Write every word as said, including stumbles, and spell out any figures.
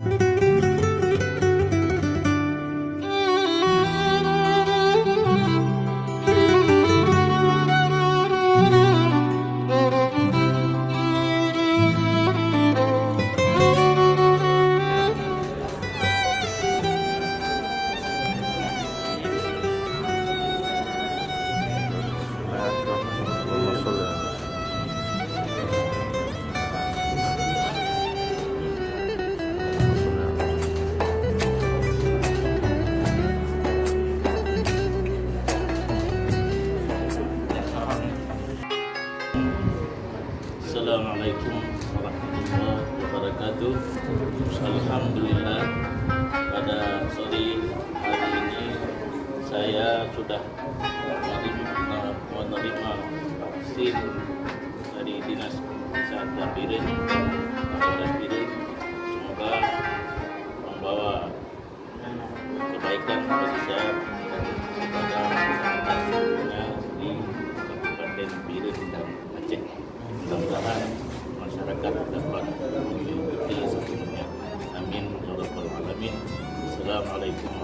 Assalamualaikum warahmatullahi wabarakatuh. Alhamdulillah, pada sore hari ini saya sudah menerima, menerima vaksin dari Dinas Kesehatan Biren, Polres Biren. Semoga membawa kebaikan bagi saya dan kepada masyarakat semuanya di Kabupaten Biren dan Aceh. Mudah-mudahan masyarakat dapat mengikuti sepenuhnya. Amin ya rabbal alamin. Assalamualaikum